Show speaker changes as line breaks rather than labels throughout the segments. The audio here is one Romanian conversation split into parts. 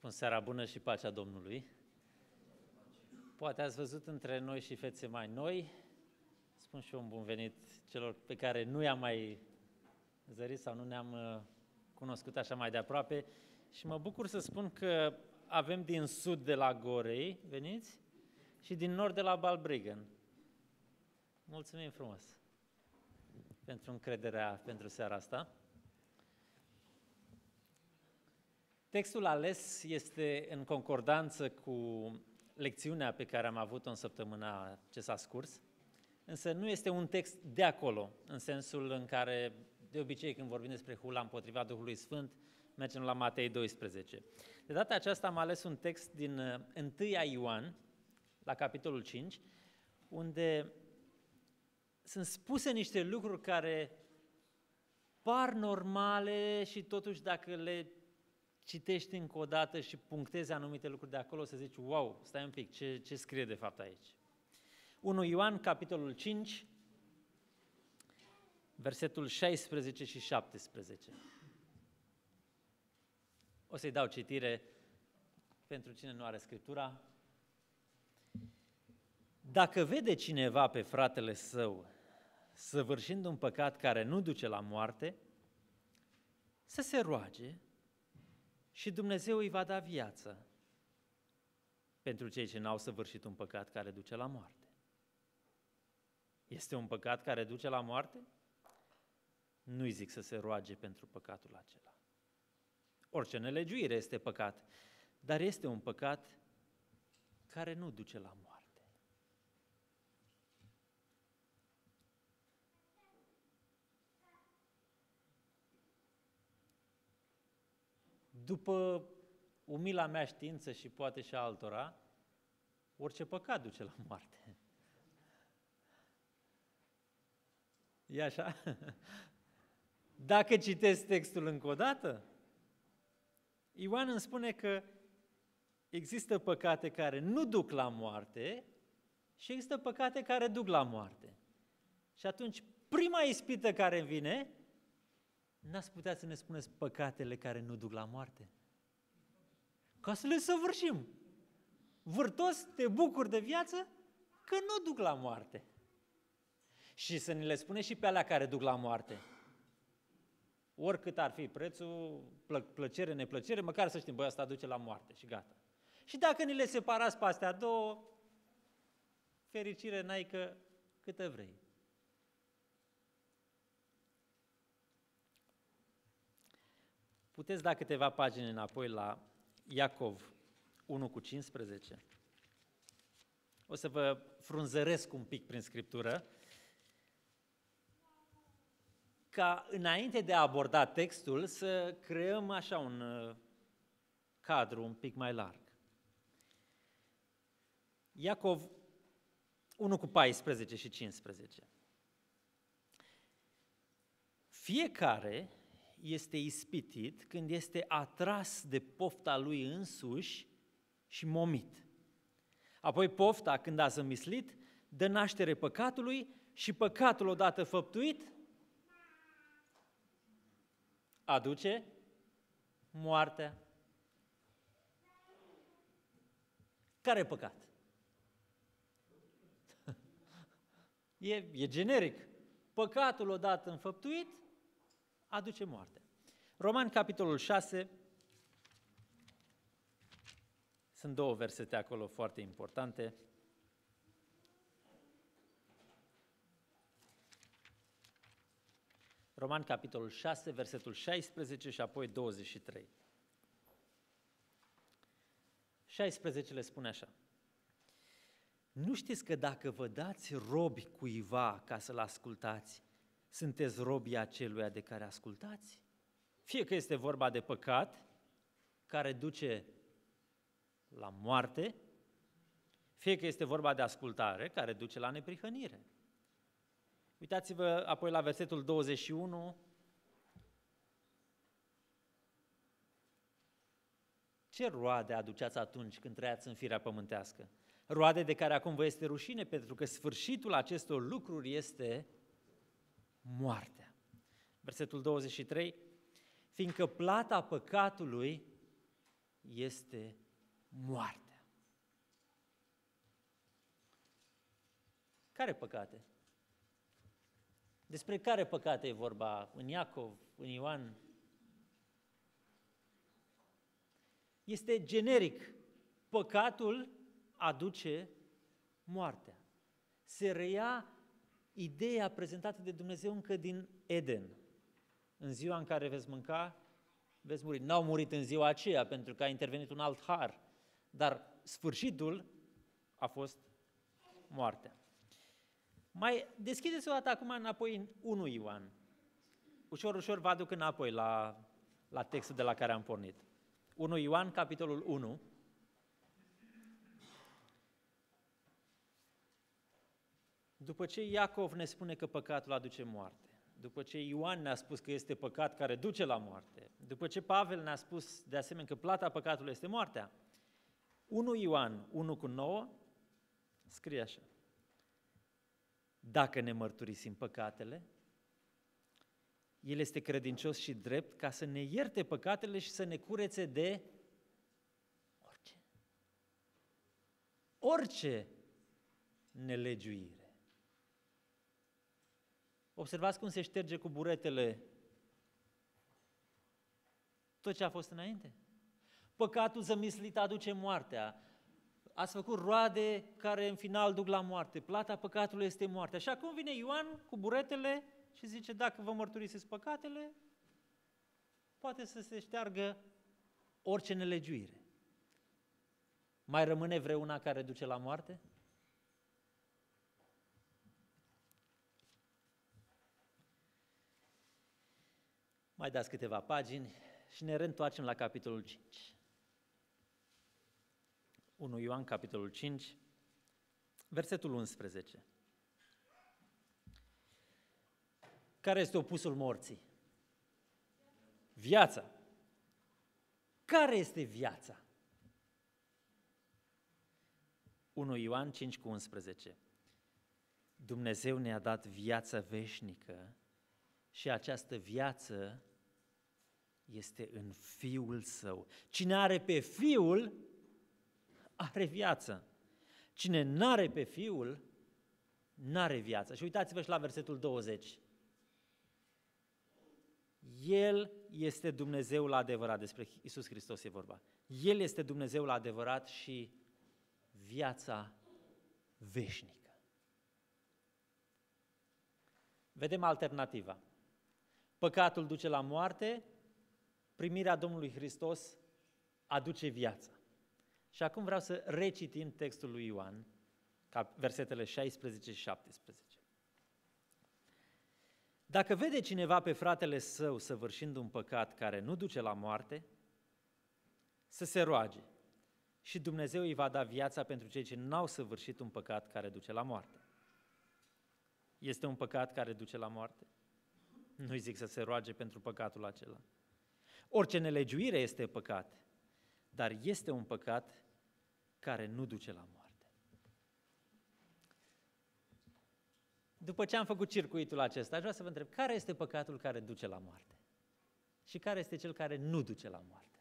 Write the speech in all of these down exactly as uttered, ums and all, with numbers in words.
Spun seara bună și pacea Domnului. Poate ați văzut între noi și fețe mai noi. Spun și eu un bun venit celor pe care nu i-am mai zărit sau nu ne-am cunoscut așa mai de aproape. Și mă bucur să spun că avem din sud de la Gorei, veniți, și din nord de la Balbriggen. Mulțumim frumos pentru încrederea pentru seara asta. Textul ales este în concordanță cu lecțiunea pe care am avut-o în săptămâna ce s-a scurs, însă nu este un text de acolo, în sensul în care, de obicei, când vorbim despre hula împotriva Duhului Sfânt, mergem la Matei doisprezece. De data aceasta am ales un text din întâi Ioan, la capitolul cinci, unde sunt spuse niște lucruri care par normale și totuși dacă le citești încă o dată și punctezi anumite lucruri de acolo, să zici, wow, stai un pic, ce, ce scrie de fapt aici? unu Ioan, capitolul cinci, versetul șaisprezece și șaptesprezece. O să-i dau citire pentru cine nu are Scriptura. Dacă vede cineva pe fratele său săvârșind un păcat care nu duce la moarte, să se roage și Dumnezeu îi va da viață pentru cei ce n-au săvârșit un păcat care duce la moarte. Este un păcat care duce la moarte? Nu-i zic să se roage pentru păcatul acela. Orice nelegiuire este păcat, dar este un păcat care nu duce la moarte. După umila mea știință și poate și a altora, orice păcat duce la moarte. E așa? Dacă citesc textul încă o dată, Ioan îmi spune că există păcate care nu duc la moarte și există păcate care duc la moarte. Și atunci, prima ispită care îmi vine, n-ați putea să ne spuneți păcatele care nu duc la moarte? Ca să le săvârșim. Vârtos, te bucuri de viață că nu duc la moarte. Și să ne le spune și pe alea care duc la moarte. Oricât ar fi prețul, plă- plăcere, neplăcere, măcar să știm, băi, asta duce la moarte și gata. Și dacă ni le separați pe astea două, fericire n-ai că câtă vrei. Puteți da câteva pagini înapoi la Iacov unu cu cincisprezece. O să vă frunzăresc un pic prin Scriptură, ca înainte de a aborda textul să creăm așa un cadru un pic mai larg. Iacov unu cu paisprezece și cincisprezece. Fiecare este ispitit când este atras de pofta lui însuși și momit. Apoi pofta, când a zămislit, dă naștere păcatului și păcatul odată făptuit aduce moartea. Care e păcat? E, e generic. Păcatul odată înfăptuit aduce moarte. Romani, capitolul șase, sunt două versete acolo foarte importante. Romani, capitolul șase, versetul șaisprezece și apoi douăzeci și trei. șaisprezece le spune așa. Nu știți că dacă vă dați robi cuiva ca să-l ascultați, sunteți robii aceluia de care ascultați? Fie că este vorba de păcat, care duce la moarte, fie că este vorba de ascultare, care duce la neprihănire. Uitați-vă apoi la versetul douăzeci și unu. Ce roade aduceați atunci când trăiați în firea pământească? Roade de care acum vă este rușine, pentru că sfârșitul acestor lucruri este moartea. Versetul douăzeci și trei. Fiindcă plata păcatului este moartea. Care păcate? Despre care păcate e vorba în Iacov, în Ioan? Este generic. Păcatul aduce moartea. Se reia ideea prezentată de Dumnezeu încă din Eden. În ziua în care veți mânca, veți muri. N-au murit în ziua aceea pentru că a intervenit un alt har, dar sfârșitul a fost moartea. Mai deschideți o dată acum înapoi în unu Ioan. Ușor, ușor vă aduc înapoi la, la textul de la care am pornit. unu Ioan, capitolul unu. După ce Iacov ne spune că păcatul aduce moarte, după ce Ioan ne-a spus că este păcat care duce la moarte, după ce Pavel ne-a spus de asemenea că plata păcatului este moartea, unu Ioan unu cu nouă scrie așa: dacă ne mărturisim păcatele, El este credincios și drept ca să ne ierte păcatele și să ne curețe de orice. Orice nelegiuire. Observați cum se șterge cu buretele tot ce a fost înainte. Păcatul zămislit aduce moartea. Ați făcut roade care în final duc la moarte. Plata păcatului este moartea. Și acum vine Ioan cu buretele și zice, dacă vă mărturisiți păcatele, poate să se șteargă orice nelegiuire. Mai rămâne vreuna care duce la moarte? Mai dați câteva pagini și ne reîntoarcem la capitolul cinci. unu Ioan, capitolul cinci, versetul unsprezece. Care este opusul morții? Viața. Care este viața? unu Ioan cinci cu unsprezece. Dumnezeu ne-a dat viața veșnică și această viață este în Fiul Său. Cine are pe Fiul, are viață. Cine n-are pe Fiul, n-are viață. Și uitați-vă și la versetul douăzeci. El este Dumnezeul adevărat, despre Iisus Hristos e vorba. El este Dumnezeul adevărat și viața veșnică. Vedem alternativa. Păcatul duce la moarte, primirea Domnului Hristos aduce viața. Și acum vreau să recitim textul lui Ioan, versetele șaisprezece și șaptesprezece. Dacă vede cineva pe fratele său săvârșind un păcat care nu duce la moarte, să se roage și Dumnezeu îi va da viața pentru cei ce n-au săvârșit un păcat care duce la moarte. Este un păcat care duce la moarte? Nu-i zic să se roage pentru păcatul acela. Orice nelegiuire este păcat, dar este un păcat care nu duce la moarte. După ce am făcut circuitul acesta, aș vrea să vă întreb, care este păcatul care duce la moarte? Și care este cel care nu duce la moarte?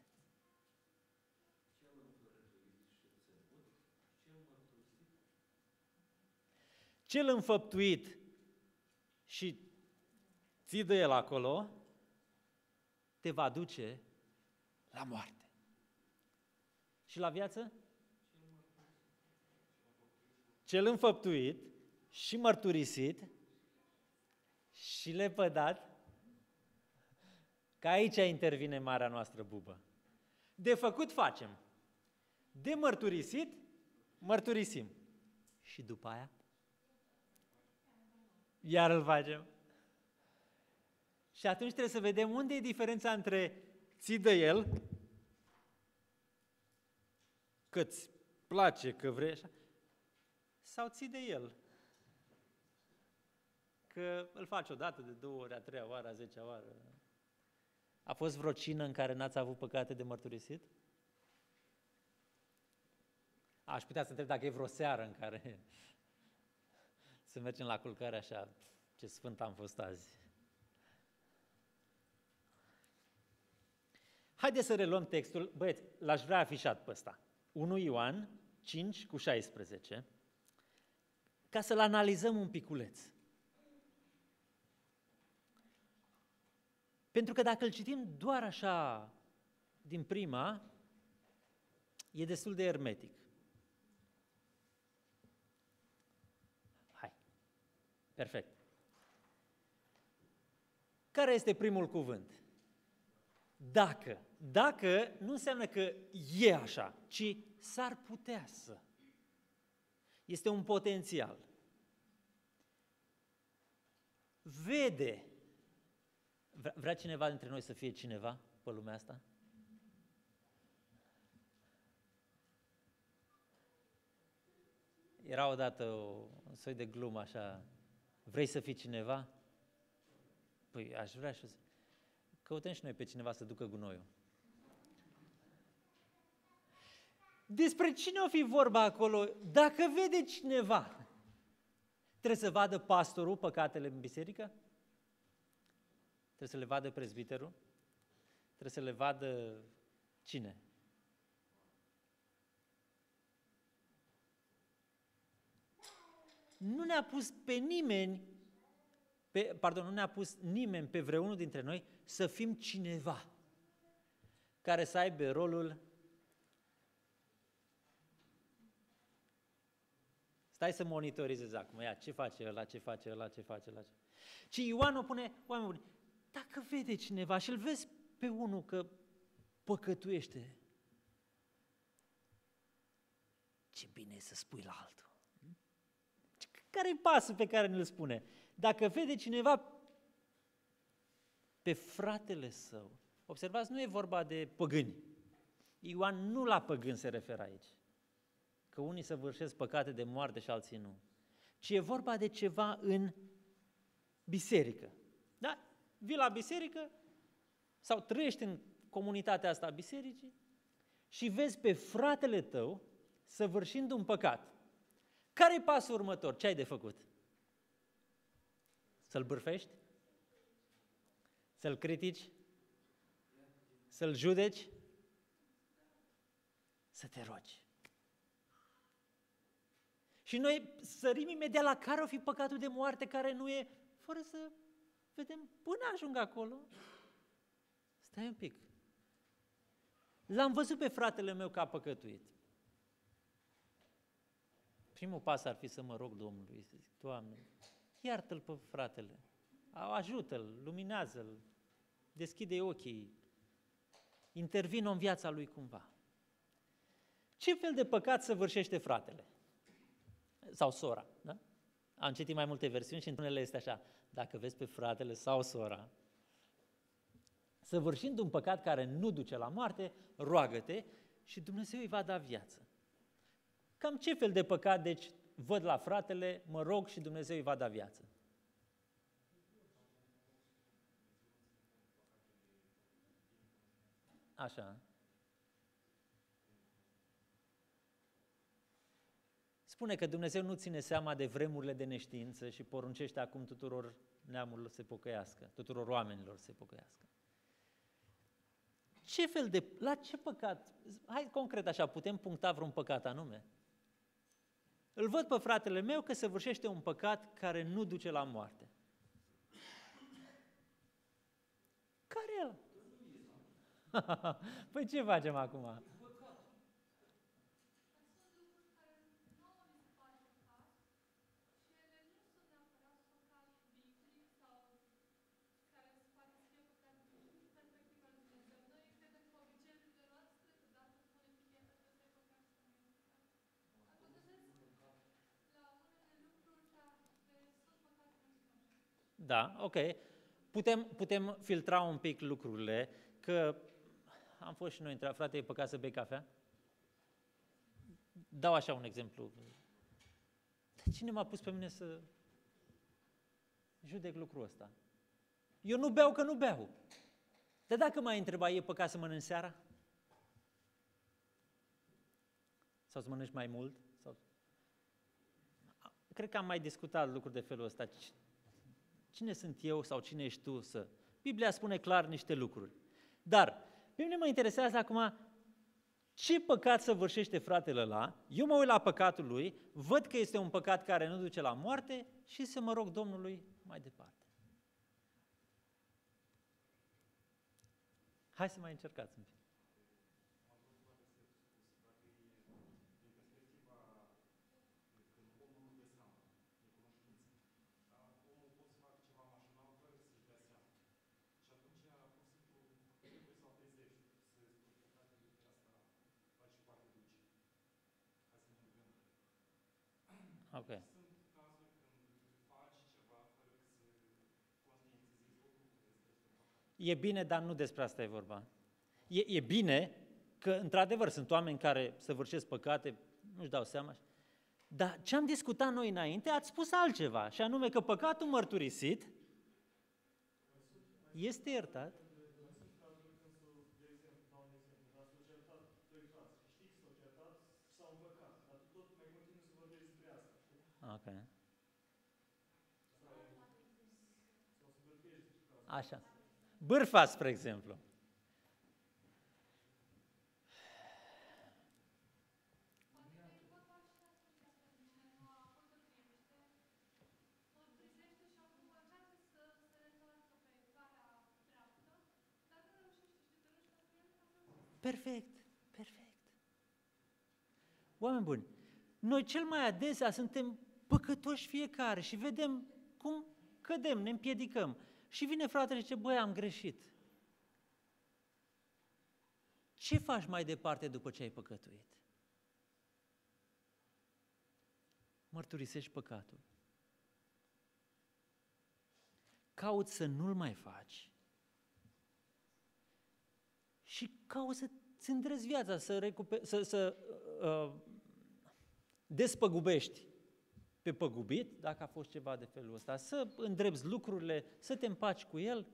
Cel înfăptuit și ții de el acolo, te va duce la moarte. Și la viață? Cel înfăptuit și mărturisit și lepădat, că aici intervine marea noastră bubă. De făcut facem, de mărturisit, mărturisim. Și după aia? Iar îl facem. Și atunci trebuie să vedem unde e diferența între ții de el, că-ți place, că vrei așa, sau ții de el, că îl faci o dată, de două ori, a treia oară, a zecea oară. A fost vreo cină în care n-ați avut păcate de mărturisit? Aș putea să întreb dacă e vreo seară în care să mergem la culcare așa, ce sfânt am fost azi. Haideți să reluăm textul. Băieți, l-aș vrea afișat pe ăsta. unu Ioan cinci cu șaisprezece, ca să-l analizăm un piculeț. Pentru că dacă îl citim doar așa din prima, e destul de ermetic. Hai, perfect. Care este primul cuvânt? Dacă. Dacă nu înseamnă că e așa, ci s-ar putea să. Este un potențial. Vede. Vrea cineva dintre noi să fie cineva pe lumea asta? Era odată o, un soi de glumă așa, vrei să fii cineva? Păi aș vrea și căutăm și noi pe cineva să ducă gunoiul. Despre cine o fi vorba acolo? Dacă vede cineva, trebuie să vadă pastorul păcatele în biserică? Trebuie să le vadă prezbiterul? Trebuie să le vadă cine? Nu ne-a pus pe nimeni, pe, pardon, nu ne-a pus nimeni pe vreunul dintre noi să fim cineva care să aibă rolul. Stai să monitorizezi acum, ia, ce face ăla, ce face ăla, ce face ăla. Ci Ioan o pune, oameni buni, dacă vede cineva și îl vezi pe unul că păcătuiește, ce bine e să spui la altul. Care-i pasul pe care ne-l spune? Dacă vede cineva pe fratele său, observați, nu e vorba de păgâni. Ioan nu la păgâni se referă aici, că unii săvârșesc păcate de moarte și alții nu, ci e vorba de ceva în biserică. Da? Vii la biserică sau trăiești în comunitatea asta a bisericii și vezi pe fratele tău săvârșind un păcat. Care-i pasul următor? Ce ai de făcut? Să-l bârfești? Să-l critici? Să-l judeci? Să te rogi. Și noi sărim imediat la care o fi păcatul de moarte, care nu e, fără să vedem până ajung acolo. Stai un pic. L-am văzut pe fratele meu că a păcătuit. Primul pas ar fi să mă rog Domnului, să zic, Doamne, iartă-l pe fratele, ajută-l, luminează-l, deschide ochii, intervină în viața lui cumva. Ce fel de păcat săvârșește fratele? Sau sora, da? Am citit mai multe versiuni și în unele este așa, dacă vezi pe fratele sau sora, săvârșind un păcat care nu duce la moarte, roagă-te și Dumnezeu îi va da viață. Cam ce fel de păcat, deci, văd la fratele, mă rog și Dumnezeu îi va da viață? Așa. Spune că Dumnezeu nu ține seama de vremurile de neștiință și poruncește acum tuturor neamurilor să se pocăiască, tuturor oamenilor să se pocăiască. Ce fel de, la ce păcat, hai concret așa, putem puncta vreun păcat anume? Îl văd pe fratele meu că săvârșește un păcat care nu duce la moarte. Care e el? Păi ce facem acum? Da, ok. Putem, putem filtra un pic lucrurile, că am fost și noi între frate, e păcat să bei cafea? Dau așa un exemplu. Dar cine m-a pus pe mine să judec lucrul ăsta? Eu nu beau că nu beau. Dar dacă m-ai întrebat, e păcat să mănânci seara? Sau să mănânci mai mult? Sau... Cred că am mai discutat lucruri de felul ăsta. Cine sunt eu sau cine ești tu să... Biblia spune clar niște lucruri. Dar pe mine mă interesează acum ce păcat săvârșește fratele ăla, eu mă uit la păcatul lui, văd că este un păcat care nu duce la moarte și să mă rog Domnului mai departe. Hai să mai încercați un pic. Ok. E bine, dar nu despre asta e vorba. E, e bine că, într-adevăr, sunt oameni care săvârșesc păcate, nu-și dau seama. Dar ce am discutat noi înainte, ați spus altceva, și anume că păcatul mărturisit este iertat. Ok. Așa. Bârfa, spre exemplu. Perfect, perfect. Oameni buni, noi cel mai adesea suntem păcătoși fiecare și vedem cum cădem, ne împiedicăm. Și vine fratele și zice, băi, am greșit. Ce faci mai departe după ce ai păcătuit? Mărturisești păcatul. Cauți să nu-l mai faci și cauți să-ți îndrezi viața, să, recuper- să, să uh, despăgubești pe păgubit, dacă a fost ceva de felul ăsta, să îndrepți lucrurile, să te împaci cu el.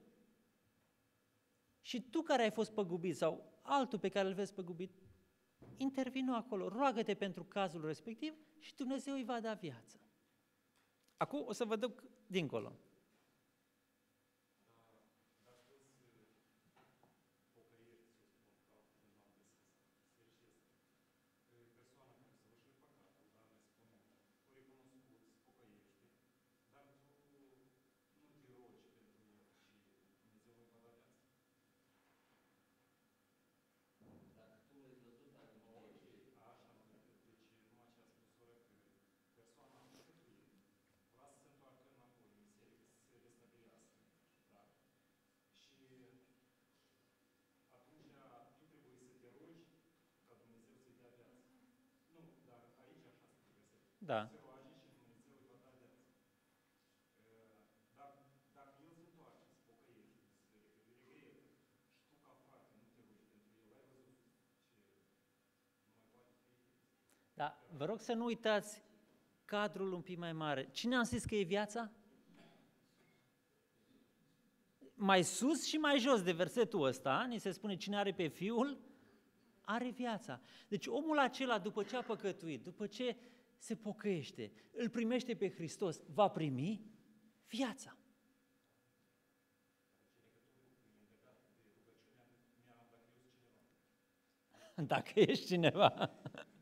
Și tu care ai fost păgubit sau altul pe care îl vezi păgubit, intervino acolo, roagă-te pentru cazul respectiv și Dumnezeu îi va da viață. Acum o să vă duc dincolo. Da. Da, vă rog să nu uitați cadrul un pic mai mare. Cine a zis că e viața? Mai sus și mai jos de versetul ăsta, ni se spune cine are pe Fiul, are viața. Deci omul acela, după ce a păcătuit, după ce se pocăiește, îl primește pe Hristos, va primi viața. Dacă ești cineva.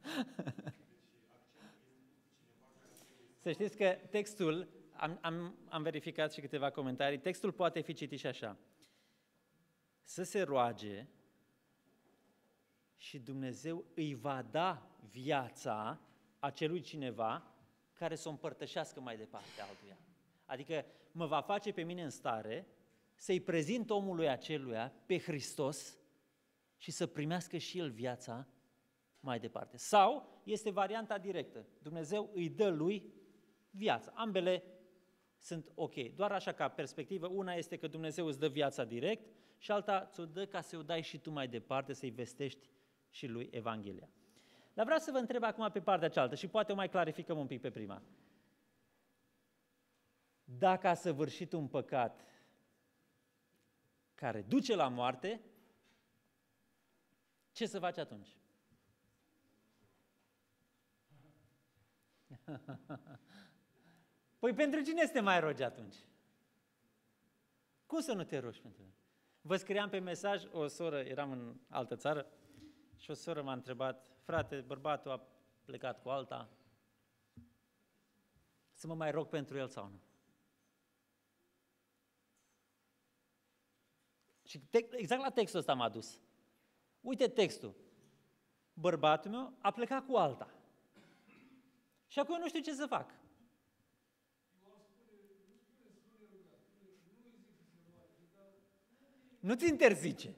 Să știți că textul, am, am, am verificat și câteva comentarii, textul poate fi citit și așa. Să se roage și Dumnezeu îi va da viața acelui cineva care să o împărtășească mai departe altuia. Adică mă va face pe mine în stare să-i prezint omului aceluia pe Hristos și să primească și el viața mai departe. Sau este varianta directă. Dumnezeu îi dă lui viața. Ambele sunt ok. Doar așa ca perspectivă, una este că Dumnezeu îți dă viața direct și alta ți-o dă ca să o dai și tu mai departe, să-i vestești și lui Evanghelia. Dar vreau să vă întreb acum pe partea cealaltă și poate o mai clarificăm un pic pe prima. Dacă a săvârșit un păcat care duce la moarte, ce să faci atunci? Păi pentru cine să te mai rogi atunci? Cum să nu te rogi pentru el? Vă scriam pe mesaj, o soră, eram în altă țară, și o soră m-a întrebat, frate, bărbatul a plecat cu alta, să mă mai rog pentru el sau nu? Și te- exact la textul ăsta m-a dus. Uite textul. Bărbatul meu a plecat cu alta. Și acum eu nu știu ce să fac. Nu-ți interzice.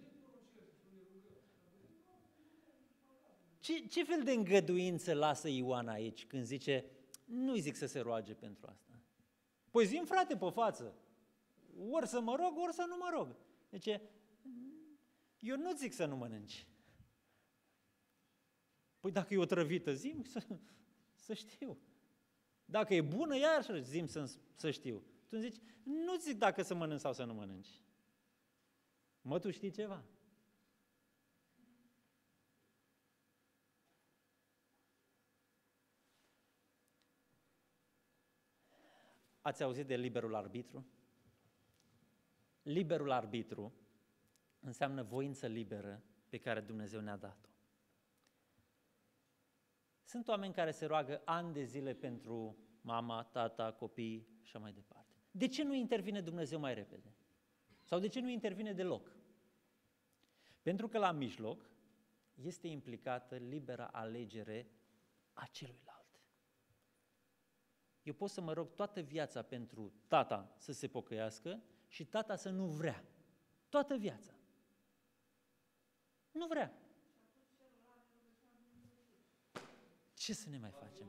Ce, ce fel de îngăduință lasă Ioan aici când zice, nu-i zic să se roage pentru asta? Păi zi-mi, frate, pe față. Ori să mă rog, ori să nu mă rog. Deci, eu nu zic să nu mănânci. Păi dacă e o trăvită, zi-mi să, să știu. Dacă e bună, iar zi-mi să, să știu. Tu îmi zici, nu zic dacă să mănânci sau să nu mănânci. Mă, tu știi ceva? Ați auzit de liberul arbitru? Liberul arbitru înseamnă voință liberă pe care Dumnezeu ne-a dat-o. Sunt oameni care se roagă ani de zile pentru mama, tata, copii și așa mai departe. De ce nu intervine Dumnezeu mai repede? Sau de ce nu intervine deloc? Pentru că la mijloc este implicată libera alegere a celuilalt. Eu pot să mă rog toată viața pentru tata să se pocăiască și tata să nu vrea. Toată viața. Nu vrea. Ce să ne mai facem?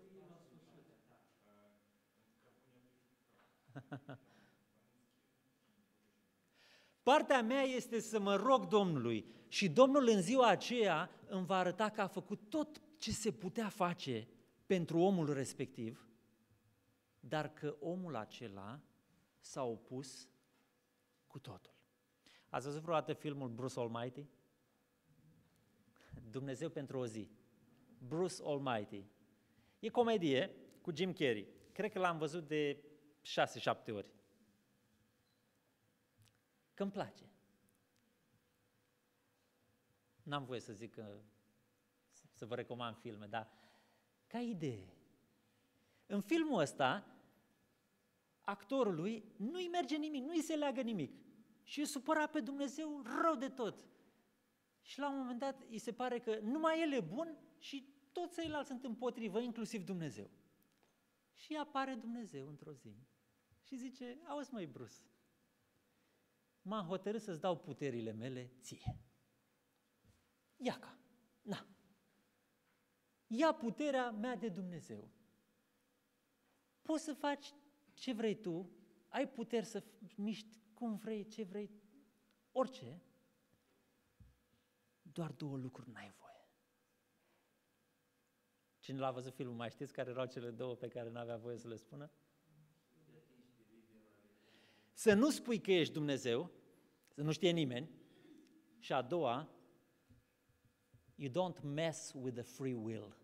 Partea mea este să mă rog Domnului și Domnul în ziua aceea îmi va arăta că a făcut tot ce se putea face pentru omul respectiv, dar că omul acela s-a opus cu totul. Ați văzut vreodată filmul Bruce Almighty? Dumnezeu pentru o zi. Bruce Almighty. E comedie cu Jim Carrey. Cred că l-am văzut de șase, șapte ori. Că îmi place. N-am voie să zic că, să vă recomand filme, dar ca idee. În filmul ăsta, actorului nu-i merge nimic, nu-i se leagă nimic. Și e supărat pe Dumnezeu rău de tot. Și la un moment dat îi se pare că numai el e bun și toți ceilalți sunt împotrivă, inclusiv Dumnezeu. Și apare Dumnezeu într-o zi și zice, auzi măi Bruce, m-am hotărât să-ți dau puterile mele ție. Iaca, na, ia puterea mea de Dumnezeu. Poți să faci ce vrei tu, ai puteri să miști cum vrei, ce vrei, orice, doar două lucruri n-ai voie. Cine l-a văzut filmul, mai știți care erau cele două pe care n-avea voie să le spună? Să nu spui că ești Dumnezeu, să nu știe nimeni, și a doua, you don't mess with the free will.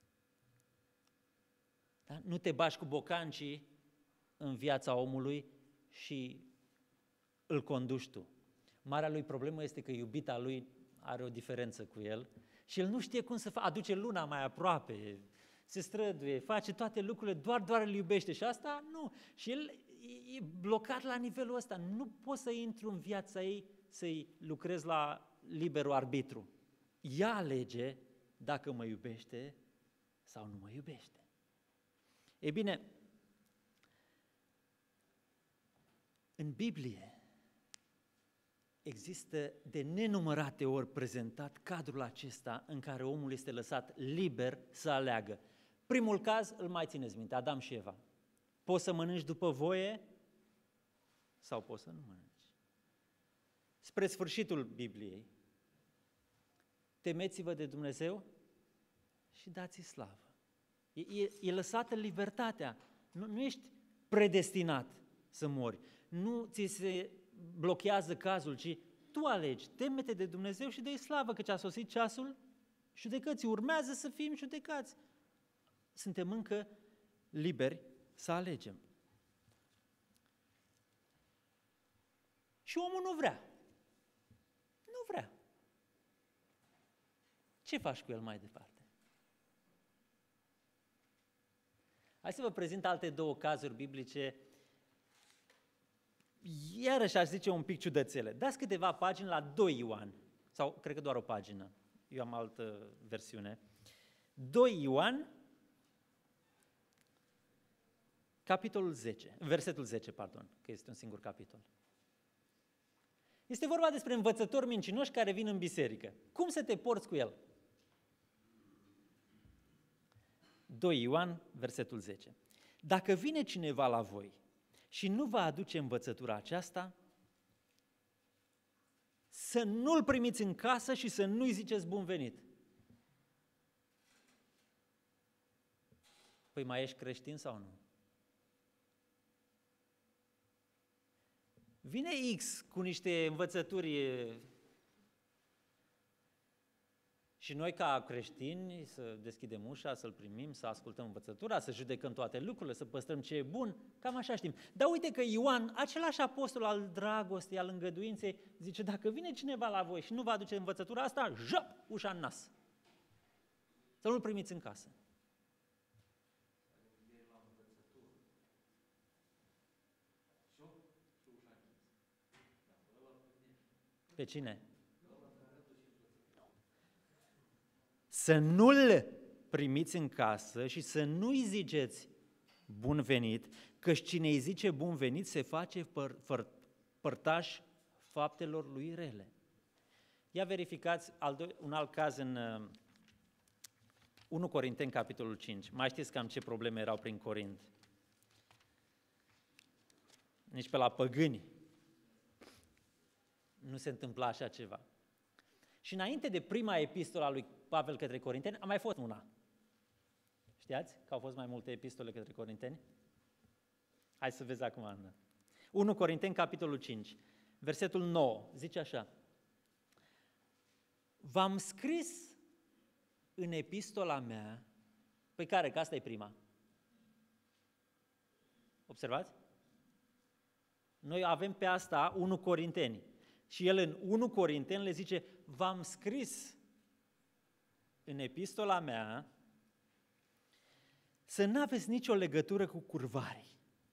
Da? Nu te bași cu bocancii în viața omului și îl conduci tu. Marea lui problemă este că iubita lui are o diferență cu el și el nu știe cum să facă, aduce luna mai aproape, se străduie, face toate lucrurile, doar, doar îl iubește și asta nu. Și el e blocat la nivelul ăsta, nu poți să intru în viața ei să-i lucrez la liberul arbitru. Ea alege dacă mă iubește sau nu mă iubește. Ei bine, în Biblie există de nenumărate ori prezentat cadrul acesta în care omul este lăsat liber să aleagă. Primul caz îl mai țineți minte, Adam și Eva. Poți să mănânci după voie sau poți să nu mănânci. Spre sfârșitul Bibliei, temeți-vă de Dumnezeu și dați-i slavă. E, e, e lăsată libertatea, nu, nu ești predestinat să mori, nu ți se blochează cazul, ci tu alegi, teme-te de Dumnezeu și dă-i slavă, căci a sosit ceasul judecății, urmează să fim judecați. Suntem încă liberi să alegem. Și omul nu vrea. Nu vrea. Ce faci cu el mai departe? Hai să vă prezint alte două cazuri biblice, iarăși aș zice un pic ciudățele. Dați câteva pagini la doi Ioan, sau cred că doar o pagină, eu am altă versiune. doi Ioan, capitolul zece, versetul zece, pardon, că este un singur capitol. Este vorba despre învățători mincinoși care vin în biserică. Cum să te porți cu el? doi Ioan, versetul zece. Dacă vine cineva la voi și nu va aduce învățătura aceasta, să nu-l primiți în casă și să nu-i ziceți bun venit. Păi mai ești creștin sau nu? Vine X cu niște învățături și noi ca creștini să deschidem ușa, să-l primim, să ascultăm învățătura, să judecăm toate lucrurile, să păstrăm ce e bun, cam așa știm. Dar uite că Ioan, același apostol al dragostei, al îngăduinței, zice, dacă vine cineva la voi și nu va aduce învățătura asta, jop, ușa în nas. Să nu-l primiți în casă. Pe cine? Să nu-l primiți în casă și să nu-i ziceți bun venit, căci cine îi zice bun venit se face păr, păr, părtaș faptelor lui rele. Ia verificați al doi, un alt caz în uh, unu Corinteni, capitolul cinci. Mai știți cam ce probleme erau prin Corint. Nici pe la păgâni nu se întâmpla așa ceva. Și înainte de prima epistolă a lui Pavel către Corinteni, a mai fost una. Știați că au fost mai multe epistole către Corinteni? Hai să vezi acum, Ana. unu Corinteni, capitolul cinci, versetul nouă, zice așa. V-am scris în epistola mea, pe care, că asta e prima. Observați? Noi avem pe asta unu Corinteni. Și el în unu Corinteni le zice, v-am scris în epistola mea să n-aveți nicio legătură cu curvarii.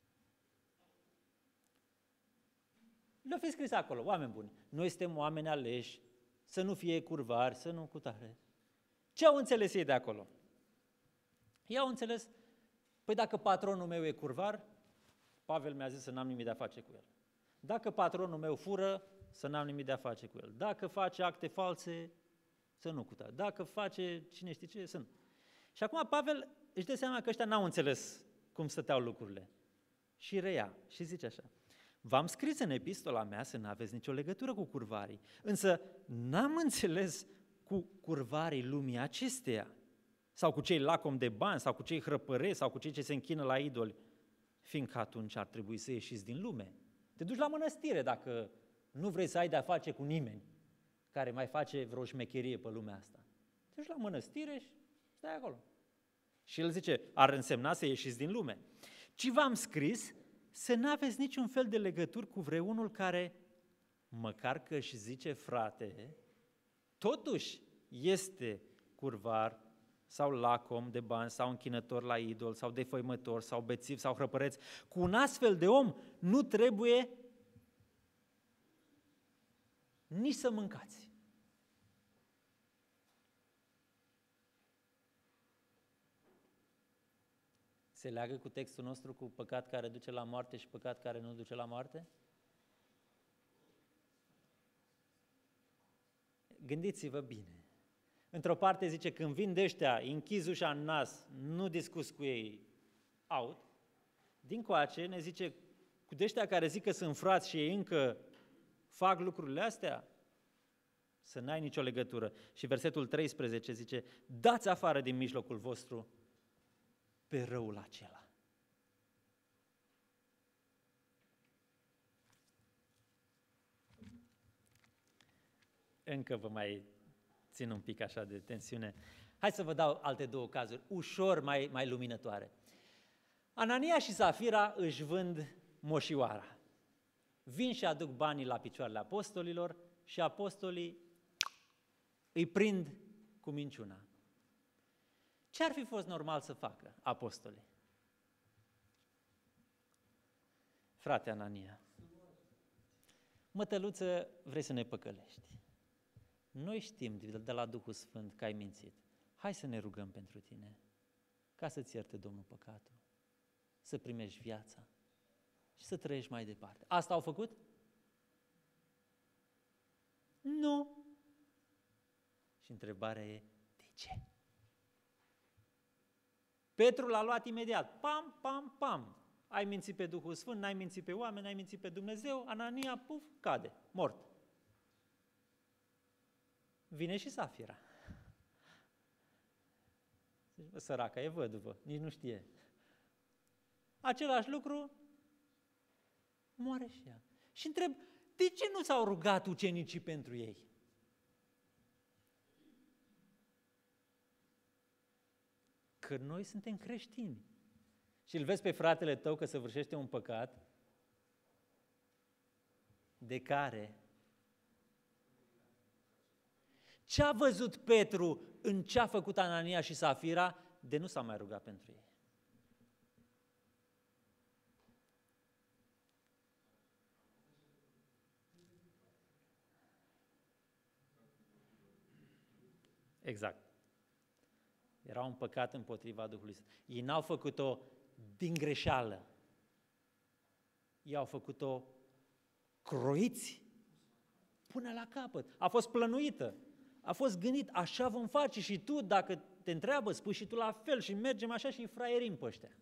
Le-o fi scris acolo, oameni buni, noi suntem oameni aleși, să nu fie curvari, să nu cutare. Ce au înțeles ei de acolo? Ei au înțeles, păi dacă patronul meu e curvar, Pavel mi-a zis să n-am nimic de a face cu el. Dacă patronul meu fură, să n-am nimic de a face cu el. Dacă face acte false, să nu cutare. Dacă face cine știe ce, să nu. Și acum Pavel își dă seama că ăștia n-au înțeles cum stăteau lucrurile. Și reia și zice așa. V-am scris în epistola mea să n-aveți nicio legătură cu curvarii, însă n-am înțeles cu curvarii lumii acesteia, sau cu cei lacom de bani, sau cu cei hrăpărei, sau cu cei ce se închină la idoli, fiindcă atunci ar trebui să ieșiți din lume. Te duci la mănăstire dacă nu vrei să ai de-a face cu nimeni care mai face vreo șmecherie pe lumea asta. Te duci la mănăstire și stai acolo. Și el zice, ar însemna să ieșiți din lume. Ci v-am scris să n-aveți niciun fel de legături cu vreunul care, măcar că își zice frate, totuși este curvar sau lacom de bani, sau închinător la idol, sau defăimător, sau bețiv, sau hrăpăreț. Cu un astfel de om nu trebuie nici să mâncați. Se leagă cu textul nostru cu păcat care duce la moarte și păcat care nu duce la moarte? Gândiți-vă bine. Într-o parte zice, când vin de ăștia, închizi ușa în nas, nu discuți cu ei, out. Dincoace ne zice, cu de ăștia care zic că sunt frați și ei încă fac lucrurile astea, să n-ai nicio legătură. Și versetul treisprezece zice, dați afară din mijlocul vostru pe răul acela. Încă vă mai țin un pic așa de tensiune. Hai să vă dau alte două cazuri, ușor mai, mai luminătoare. Anania și Safira își vând moșioara. Vin și aduc banii la picioarele apostolilor și apostolii îi prind cu minciuna. Ce ar fi fost normal să facă apostolii? Frate Anania, mătăluță, vrei să ne păcălești. Noi știm de la Duhul Sfânt că ai mințit. Hai să ne rugăm pentru tine, ca să-ți ierte Domnul păcatul, să primești viața și să trăiești mai departe. Asta au făcut? Nu. Și întrebarea e, de ce? Petru l-a luat imediat. Pam, pam, pam. Ai mințit pe Duhul Sfânt, n-ai mințit pe oameni, n-ai mințit pe Dumnezeu, Anania, puf, cade, mort. Vine și Safira. Săraca e văduvă, nici nu știe. Același lucru, moare și ea. Și întreb, de ce nu s-au rugat ucenicii pentru ei? Că noi suntem creștini. Și îl vezi pe fratele tău că săvârșește un păcat de care... Ce a văzut Petru în ce a făcut Anania și Safira, de nu s-a mai rugat pentru ei? Exact. Era un păcat împotriva Duhului Sfânt. Ei n-au făcut-o din greșeală. Ei au făcut-o croiți până la capăt. A fost plănuită. A fost gândit, așa vom face și tu, dacă te întreabă, spui și tu la fel și mergem așa și fraierim pe ăștia.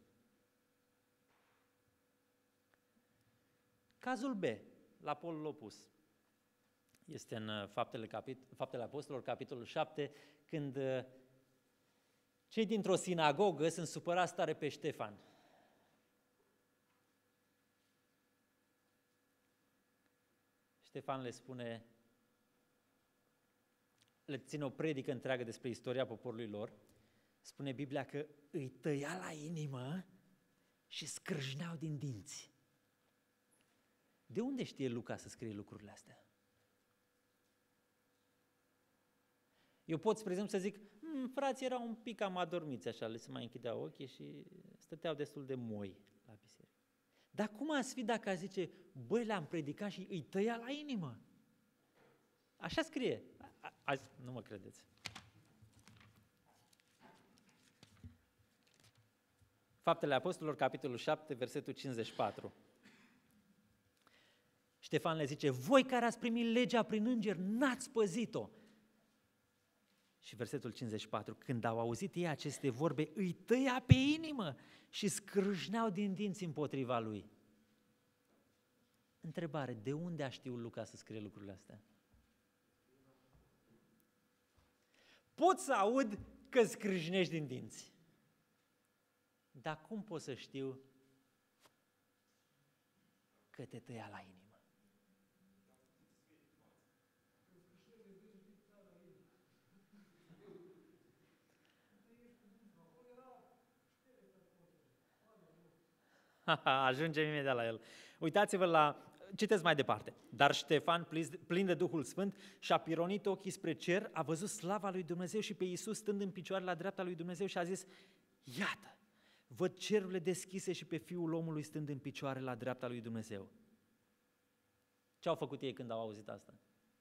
Cazul B, la polul opus. Este în Faptele, capit- Faptele Apostolilor, capitolul șapte, când cei dintr-o sinagogă sunt supărați tare pe Ștefan. Ștefan le spune, le ține o predică întreagă despre istoria poporului lor, spune Biblia că îi tăia la inimă și scrâșneau din dinți. De unde știe Luca să scrie lucrurile astea? Eu pot, spre exemplu, să zic, hm, frații erau un pic cam adormiți așa, le se mai închideau ochii și stăteau destul de moi la biserică. Dar cum ați fi dacă a zice, băi, le-am predicat și îi tăia la inimă? Așa scrie. Azi, nu mă credeți. Faptele Apostolilor, capitolul șapte, versetul cincizeci și patru. Ștefan le zice, voi care ați primit legea prin înger, n-ați păzit-o. Și versetul cincizeci și patru, când au auzit ei aceste vorbe, îi tăia pe inimă și scrâșneau din dinți împotriva lui. Întrebare, de unde a știut Luca să scrie lucrurile astea? Pot să aud că scrâșnești din dinți. Dar cum pot să știu că te tăia la inimă? Ajungem imediat la el. Uitați-vă la... Citeți mai departe. Dar Ștefan, plin de Duhul Sfânt, și-a pironit ochii spre cer, a văzut slava lui Dumnezeu și pe Iisus stând în picioare la dreapta lui Dumnezeu și a zis, iată, văd cerurile deschise și pe Fiul omului stând în picioare la dreapta lui Dumnezeu. Ce au făcut ei când au auzit asta?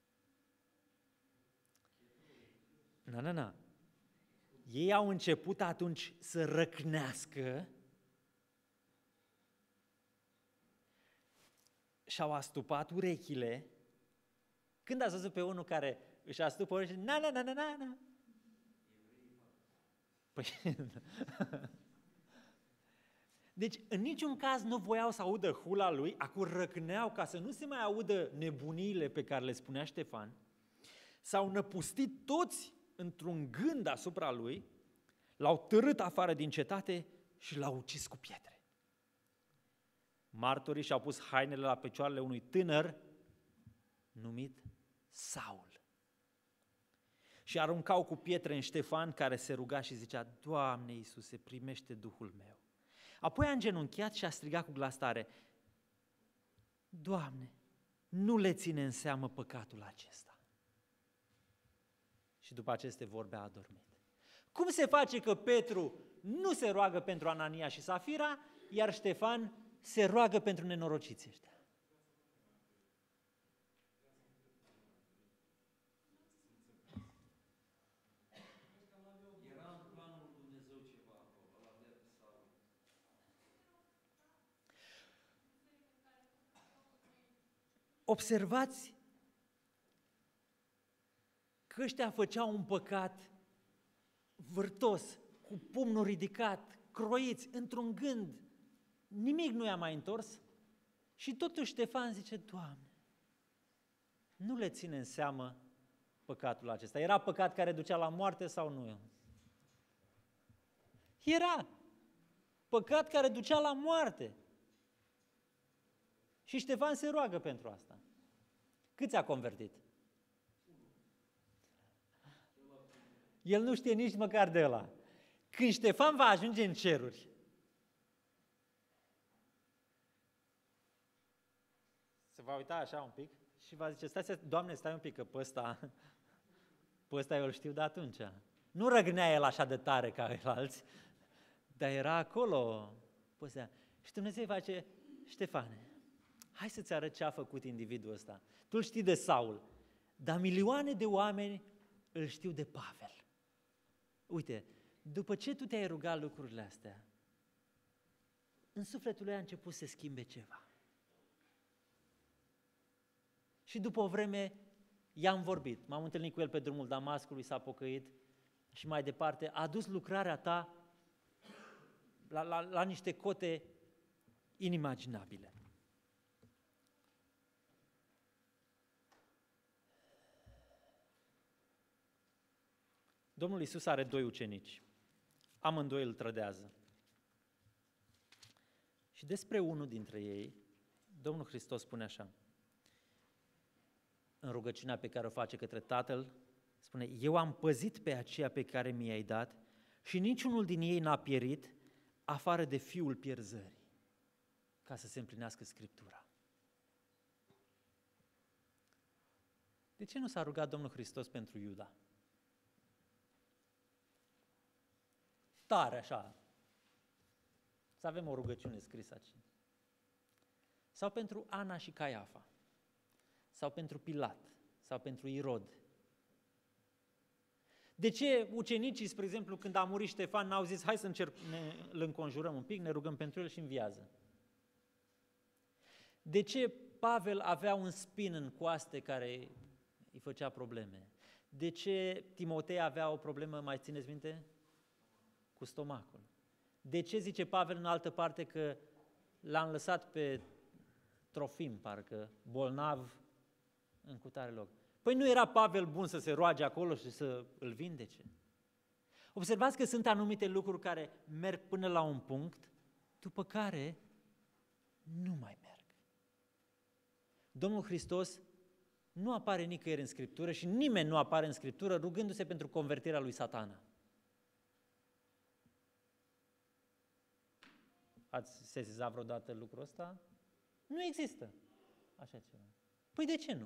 Na, na, na. Ei au început atunci să răcnească și-au astupat urechile. Când ați văzut pe unul care își astupă urechile, na, na, na, na, na, na. Păi, deci, în niciun caz nu voiau să audă hula lui, acum răcneau ca să nu se mai audă nebuniile pe care le spunea Ștefan, s-au năpustit toți într-un gând asupra lui, l-au târât afară din cetate și l-au ucis cu pietre. Martorii și-au pus hainele la picioarele unui tânăr numit Saul. Și aruncau cu pietre în Ștefan, care se ruga și zicea, Doamne Iisuse, primește Duhul meu. Apoi a îngenunchiat și a strigat cu glas tare, Doamne, nu le ține în seamă păcatul acesta. Și după aceste vorbe a adormit. Cum se face că Petru nu se roagă pentru Anania și Safira, iar Ștefan se roagă pentru nenorociții ăștia? Observați că ăștia făceau un păcat vârtos, cu pumnul ridicat, croiți, într-un gând, nimic nu i-a mai întors și totuși Ștefan zice, Doamne, nu le ține în seamă păcatul acesta. Era păcat care ducea la moarte sau nu? Era păcat care ducea la moarte. Și Ștefan se roagă pentru asta. Câți a convertit? El nu știe nici măcar de ăla. Când Ștefan va ajunge în ceruri, se va uita așa un pic și va zice, stai, Doamne, stai un pic, că pe ăsta, pe ăsta eu îl știu de atunci. Nu răgnea el așa de tare ca alții, dar era acolo. Și Dumnezeu îi face, Ștefane, hai să-ți arăt ce a făcut individul ăsta. Tu îl știi de Saul, dar milioane de oameni îl știu de Pavel. Uite, după ce tu te-ai rugat lucrurile astea, în sufletul lui a început să se schimbe ceva. Și după o vreme i-am vorbit, m-am întâlnit cu el pe drumul Damascului, s-a pocăit și mai departe, a dus lucrarea ta la, la, la niște cote inimaginabile. Domnul Iisus are doi ucenici, amândoi îl trădează. Și despre unul dintre ei, Domnul Hristos spune așa, în rugăciunea pe care o face către Tatăl, spune, eu am păzit pe aceea pe care mi-ai dat și niciunul din ei n-a pierit, afară de fiul pierzării, ca să se împlinească Scriptura. De ce nu s-a rugat Domnul Hristos pentru Iuda? Tare așa, să avem o rugăciune scrisă aici. Sau pentru Ana și Caiafa, sau pentru Pilat, sau pentru Irod. De ce ucenicii, spre exemplu, când a murit Ștefan, n-au zis, hai să încerc, ne, îl înconjurăm un pic, ne rugăm pentru el și înviază? De ce Pavel avea un spin în coaste care îi făcea probleme? De ce Timotei avea o problemă, mai țineți minte? Cu stomacul. De ce zice Pavel în altă parte că l-am lăsat pe Trofim, parcă, bolnav în cutare loc? Păi nu era Pavel bun să se roage acolo și să îl vindece? Observați că sunt anumite lucruri care merg până la un punct, după care nu mai merg. Domnul Hristos nu apare nicăieri în Scriptură și nimeni nu apare în Scriptură rugându-se pentru convertirea lui Satana. Ați sesizat vreodată lucrul ăsta? Nu există așa ceva. Păi de ce nu?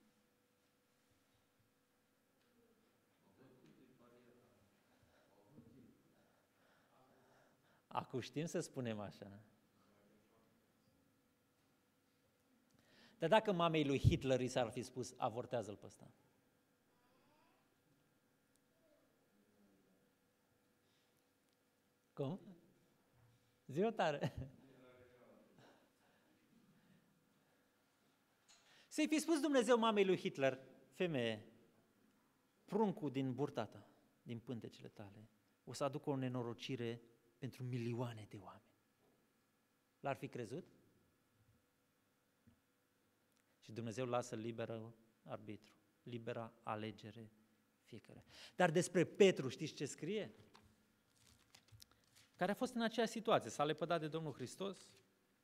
Acum știm să spunem așa. Dar dacă mamei lui Hitler i s-ar fi spus, avortează-l pe ăsta. Cum? Zi-o tare. Să-i fi spus Dumnezeu mamei lui Hitler, femeie, pruncul din burta ta, din pântecele tale, o să aducă o nenorocire pentru milioane de oameni. L-ar fi crezut? Și Dumnezeu lasă liberă arbitru, libera alegere fiecare. Dar despre Petru știți ce scrie? Care a fost în aceeași situație, s-a lepădat de Domnul Hristos.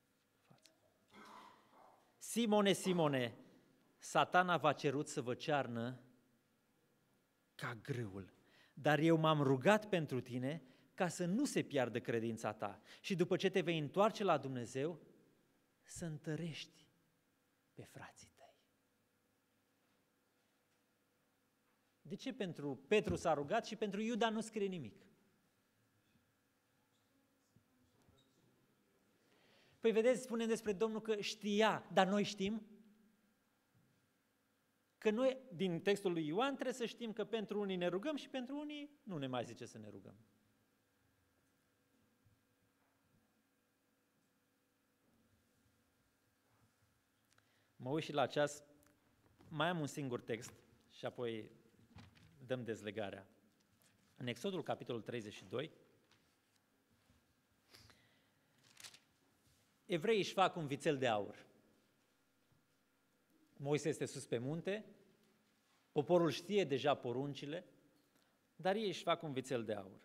Simone, Simone, Satana v-a cerut să vă cearnă ca grâul, dar eu m-am rugat pentru tine ca să nu se piardă credința ta și după ce te vei întoarce la Dumnezeu, să întărești pe frații tăi. De ce pentru Petru s-a rugat și pentru Iuda nu scrie nimic? Păi vedeți, spune despre Domnul că știa, dar noi știm? Că noi, din textul lui Ioan, trebuie să știm că pentru unii ne rugăm și pentru unii nu ne mai zice să ne rugăm. Mă uit și la ceas, mai am un singur text și apoi dăm dezlegarea. În Exodul, capitolul treizeci și doi, evreii își fac un vițel de aur. Moise este sus pe munte, poporul știe deja poruncile, dar ei își fac un vițel de aur.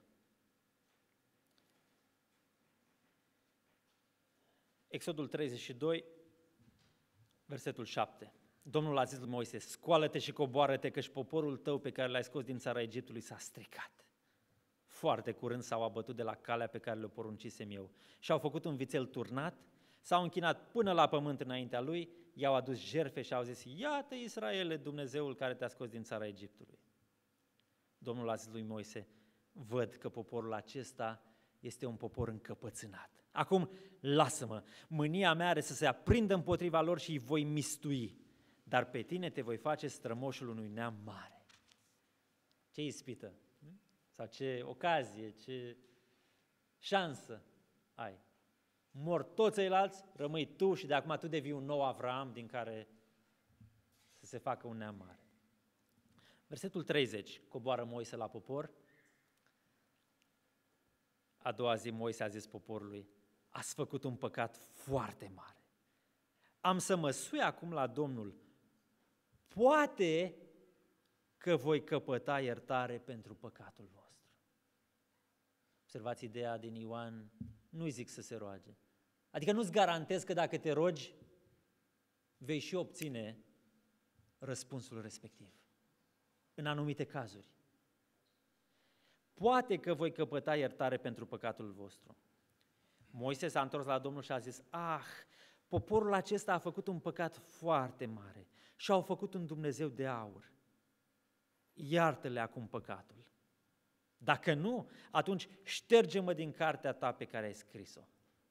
Exodul treizeci și doi, versetul șapte. Domnul a zis lui Moise, scoală-te și coboară-te, căci poporul tău pe care l-ai scos din țara Egiptului s-a stricat. Foarte curând s-au abătut de la calea pe care le-o poruncisem eu și au făcut un vițel turnat, s-au închinat până la pământ înaintea lui, i-au adus jertfe și au zis, iată Israele, Dumnezeul care te-a scos din țara Egiptului. Domnul a zis lui Moise, văd că poporul acesta este un popor încăpățânat. Acum lasă-mă, mânia mea are să se aprindă împotriva lor și îi voi mistui, dar pe tine te voi face strămoșul unui neam mare. Ce ispită? Sau ce ocazie, ce șansă ai? Mor toți ceilalți, rămâi tu și de acum tu devii un nou Avram din care să se facă un neam mare. Versetul treizeci, coboară Moise la popor. A doua zi Moise a zis poporului, ați făcut un păcat foarte mare. Am să mă sui acum la Domnul. Poate că voi căpăta iertare pentru păcatul vostru. Observați ideea din Ioan, nu-i zic să se roage. Adică nu-ți garantez că dacă te rogi, vei și obține răspunsul respectiv. În anumite cazuri. Poate că voi căpăta iertare pentru păcatul vostru. Moise s-a întors la Domnul și a zis, ah, poporul acesta a făcut un păcat foarte mare și au făcut un Dumnezeu de aur. Iartă-le acum păcatul. Dacă nu, atunci șterge-mă din cartea ta pe care ai scris-o.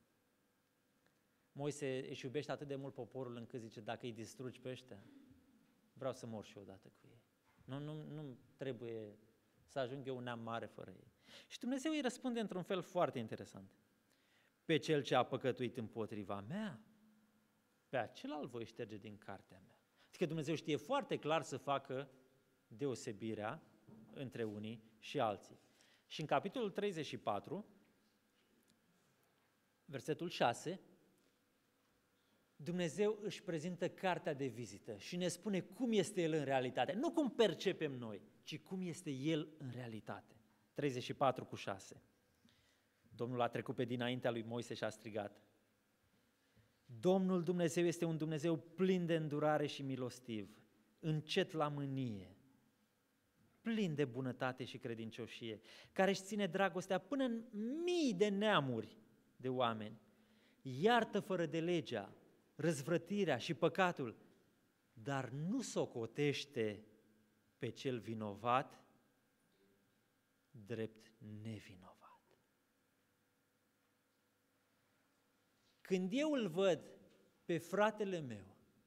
Moise își iubește atât de mult poporul încât zice, dacă îi distrugi pe ăștia, vreau să mor și eu odată cu ei. Nu, nu, nu trebuie să ajung eu un neam mare fără ei. Și Dumnezeu îi răspunde într-un fel foarte interesant. Pe cel ce a păcătuit împotriva mea, pe acela îl voi șterge din cartea mea. Adică Dumnezeu știe foarte clar să facă deosebirea între unii și alții. Și în capitolul treizeci și patru, versetul șase, Dumnezeu își prezintă cartea de vizită și ne spune cum este El în realitate. Nu cum percepem noi, ci cum este El în realitate. treizeci și patru cu șase. Domnul a trecut pe dinaintea lui Moise și a strigat, Domnul Dumnezeu este un Dumnezeu plin de îndurare și milostiv, încet la mânie, plin de bunătate și credincioșie, care își ține dragostea până în mii de neamuri de oameni, iartă fără de legea, răzvrătirea și păcatul, dar nu socotește pe cel vinovat drept nevinovat. Când eu îl văd pe fratele meu,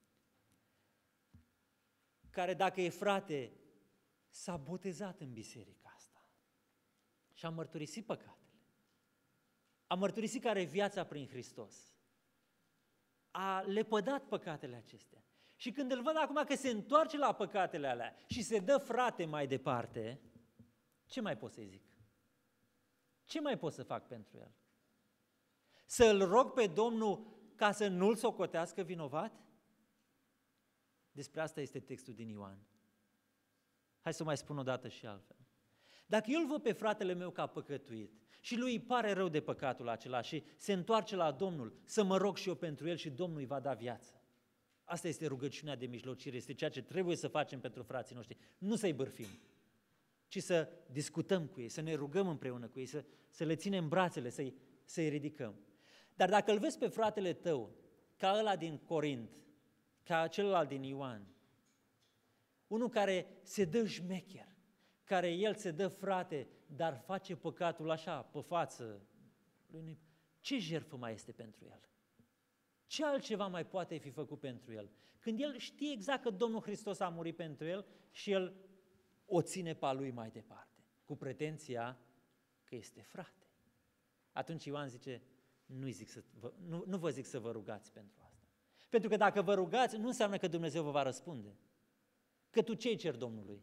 care dacă e frate, s-a botezat în biserica asta și a mărturisit păcatele, a mărturisit că are viața prin Hristos, a lepădat păcatele acestea. Și când îl văd acum că se întoarce la păcatele alea și se dă frate mai departe, ce mai pot să-i zic? Ce mai pot să fac pentru el? Să-l rog pe Domnul ca să nu-l socotească vinovat? Despre asta este textul din Ioan. Hai să mai spun o dată și altfel. Dacă eu îl văd pe fratele meu că a păcătuit și lui îi pare rău de păcatul acela și se întoarce la Domnul, să mă rog și eu pentru el și Domnul îi va da viață. Asta este rugăciunea de mijlocire, este ceea ce trebuie să facem pentru frații noștri. Nu să-i bârfim, ci să discutăm cu ei, să ne rugăm împreună cu ei, să, să le ținem brațele, să-i, să-i ridicăm. Dar dacă îl vezi pe fratele tău, ca ăla din Corint, ca celălalt din Ioan. Unul care se dă șmecher, care el se dă frate, dar face păcatul așa, pe față. Ce jertfă mai este pentru el? Ce altceva mai poate fi făcut pentru el? Când el știe exact că Domnul Hristos a murit pentru el și el o ține pe a lui mai departe, cu pretenția că este frate. Atunci Ioan zice, nu, zic să vă, nu, nu vă zic să vă rugați pentru asta. Pentru că dacă vă rugați, nu înseamnă că Dumnezeu vă va răspunde. Că tu ce-i cer Domnului?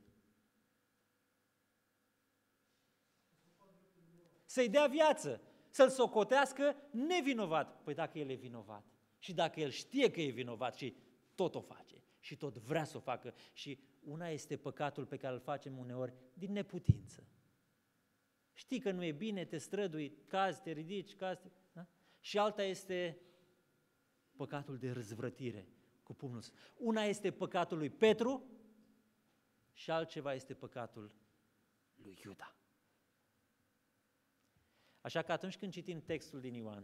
Să-i dea viață, să-l socotească nevinovat. Păi dacă el e vinovat și dacă el știe că e vinovat și tot o face și tot vrea să o facă și una este păcatul pe care îl facem uneori din neputință. Știi că nu e bine, te strădui, cazi, te ridici, cazi, da? Și alta este păcatul de răzvrătire cu pumnul. Una este păcatul lui Petru și altceva este păcatul lui Iuda. Așa că atunci când citim textul din Ioan,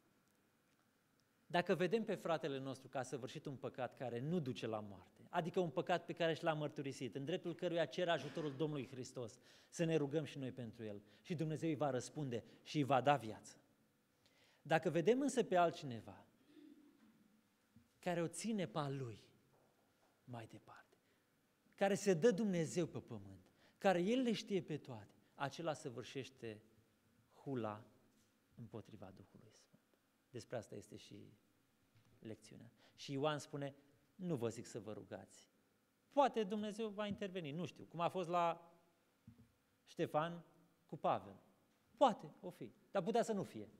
dacă vedem pe fratele nostru că a săvârșit un păcat care nu duce la moarte, adică un păcat pe care și l-a mărturisit, în dreptul căruia cer ajutorul Domnului Hristos, să ne rugăm și noi pentru el și Dumnezeu îi va răspunde și îi va da viață. Dacă vedem însă pe altcineva care o ține pe a lui mai departe, care se dă Dumnezeu pe pământ, care el le știe pe toate, acela săvârșește hula împotriva Duhului Sfânt. Despre asta este și lecțiunea. Și Ioan spune, nu vă zic să vă rugați. Poate Dumnezeu va interveni, nu știu, cum a fost la Ștefan cu Pavel. Poate o fi, dar putea să nu fie.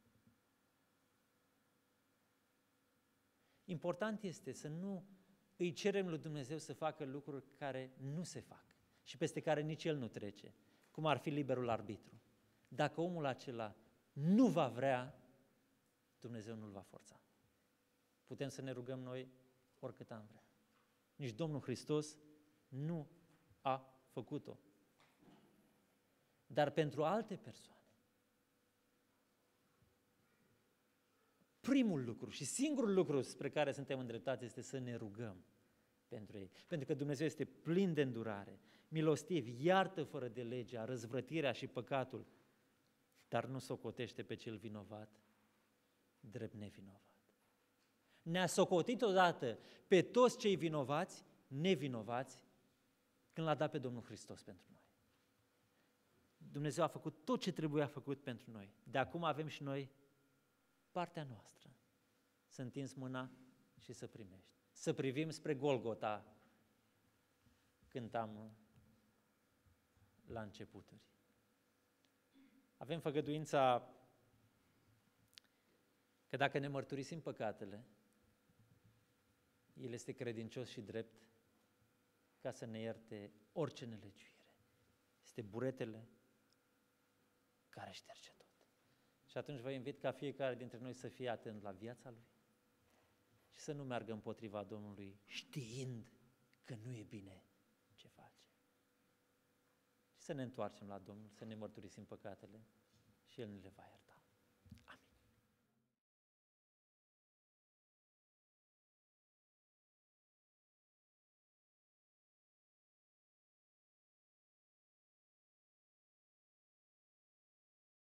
Important este să nu îi cerem lui Dumnezeu să facă lucruri care nu se fac și peste care nici el nu trece, cum ar fi liberul arbitru. Dacă omul acela nu va vrea, Dumnezeu nu-l va forța. Putem să ne rugăm noi oricât am vrea. Nici Domnul Hristos nu a făcut-o. Dar pentru alte persoane, primul lucru și singurul lucru spre care suntem îndreptați este să ne rugăm pentru ei. Pentru că Dumnezeu este plin de îndurare, milostiv, iartă fără de legea, răzvrătirea și păcatul, dar nu socotește pe cel vinovat drept nevinovat. Ne-a socotit odată pe toți cei vinovați, nevinovați, când l-a dat pe Domnul Hristos pentru noi. Dumnezeu a făcut tot ce trebuia făcut pentru noi. De acum avem și noi partea noastră. Să întinzi mâna și să primești. Să privim spre Golgota, cântam la începuturi. Avem făgăduința că dacă ne mărturisim păcatele, El este credincios și drept ca să ne ierte orice nelegiuire. Este buretele care șterge tot. Și atunci vă invit ca fiecare dintre noi să fie atent la viața lui și să nu meargă împotriva Domnului știind că nu e bine ce face. Și să ne întoarcem la Domnul, să ne mărturisim păcatele și El ne le va ierta.